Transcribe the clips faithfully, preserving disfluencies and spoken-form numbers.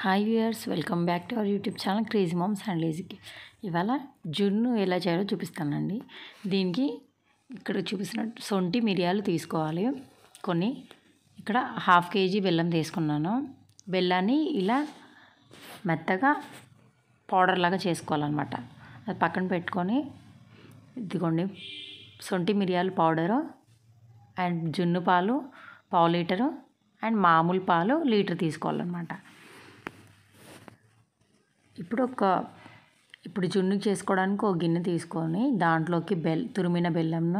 Hi viewers, welcome back to our YouTube channel crazy moms and లేజీకి. ఇవాళ జున్ను ఎలా చేయాలో చూపిస్తానండి. దీనికి ఇక్కడ చూపిస్తున్నట్టు సొంటి మిరియాలు తీసుకోవాలి. కొన్ని ఇక్కడ హాఫ్ కేజీ బెల్లం తీసుకున్నాను. బెల్లాన్ని ఇలా మెత్తగా పౌడర్ లాగా చేసుకోవాలన్నమాట. అది పక్కన పెట్టుకొని ఇదిగోండి సొంటి మిరియాల పౌడరు అండ్ జున్ను పాలు పావు లీటరు అండ్ మామూలు పాలు లీటర్ తీసుకోవాలన్నమాట. ఇప్పుడు ఒక ఇప్పుడు జున్ను చేసుకోవడానికి ఒక గిన్నె తీసుకొని దాంట్లోకి బెల్ తురిమిన బెల్లంను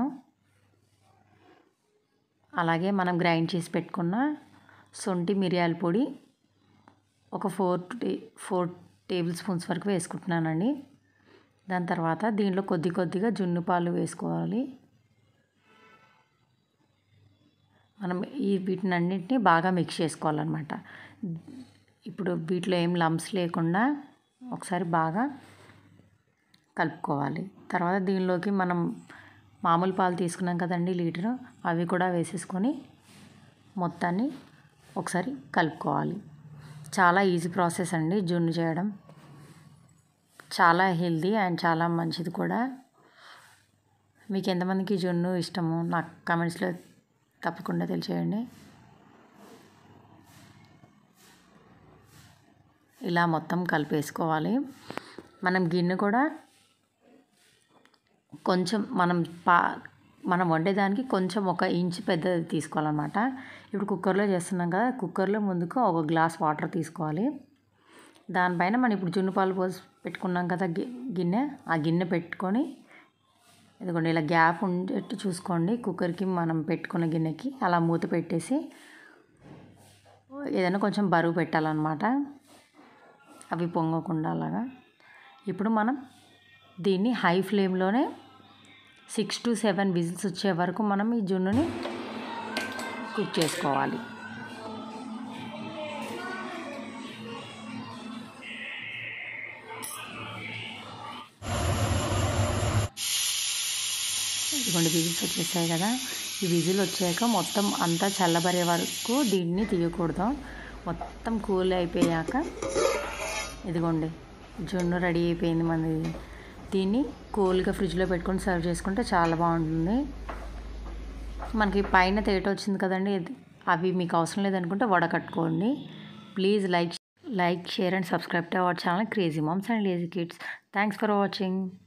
అలాగే మనం గ్రైండ్ చేసి పెట్టుకున్న సొంటి మిరియాల పొడి ఒక ఫోర్ టే ఫోర్ టేబుల్ స్పూన్స్ వరకు వేసుకుంటున్నానండి. దాని తర్వాత దీంట్లో కొద్ది కొద్దిగా జున్ను పాలు వేసుకోవాలి. మనం ఈ వీటిని అన్నింటినీ బాగా మిక్స్ చేసుకోవాలన్నమాట. ఇప్పుడు వీటిలో ఏం లంప్స్ లేకుండా ఒకసారి బాగా కలుపుకోవాలి. తర్వాత దీనిలోకి మనం మామూలు పాలు తీసుకున్నాం కదండి లీటరు, అవి కూడా వేసేసుకొని మొత్తాన్ని ఒకసారి కలుపుకోవాలి. చాలా ఈజీ ప్రాసెస్ అండి జున్ను చేయడం. చాలా హెల్దీ అండ్ చాలా మంచిది కూడా. మీకు ఎంతమందికి జున్ను ఇష్టమో నాకు కామెంట్స్లో తప్పకుండా తెలియచేయండి. ఇలా మొత్తం కలిపేసుకోవాలి. మనం గిన్నె కూడా కొంచెం మనం పా మనం వండేదానికి కొంచెం ఒక ఇంచు పెద్దది తీసుకోవాలన్నమాట. ఇప్పుడు కుక్కర్లో చేస్తున్నాం కదా, కుక్కర్లో ముందుకు ఒక గ్లాస్ వాటర్ తీసుకోవాలి. దానిపైన మనం ఇప్పుడు జున్ను పాలు పోసి పెట్టుకున్నాం కదా గిన్నె, ఆ గిన్నె పెట్టుకొని ఇదిగోండి ఇలా గ్యాప్ ఉండేట్టు చూసుకోండి. కుక్కర్కి మనం పెట్టుకున్న గిన్నెకి అలా మూత పెట్టేసి ఏదైనా కొంచెం బరువు పెట్టాలన్నమాట, అవి పొంగకుండా అలాగా. ఇప్పుడు మనం దీన్ని హై ఫ్లేమ్లోనే సిక్స్ టు సెవెన్ విజిల్స్ వచ్చే వరకు మనం ఈ జున్నుని కుక్ చేసుకోవాలి. ఇదిగోండి విజిల్స్ వచ్చేసాయి కదా, ఈ విజిల్ వచ్చాక మొత్తం అంతా చల్లబరే వరకు దీన్ని తీయకూడదు. మొత్తం కూల్ అయిపోయాక ఇదిగోండి జున్ను రెడీ అయిపోయింది మనది. దీన్ని కూల్గా ఫ్రిడ్జ్లో పెట్టుకొని సర్వ్ చేసుకుంటే చాలా బాగుంటుంది. మనకి పైన తేట వచ్చింది కదండి, అవి మీకు అవసరం లేదనుకుంటే వడకట్టుకోండి. Please like like share and subscribe to our channel crazy moms and lazy kids. Thanks for watching.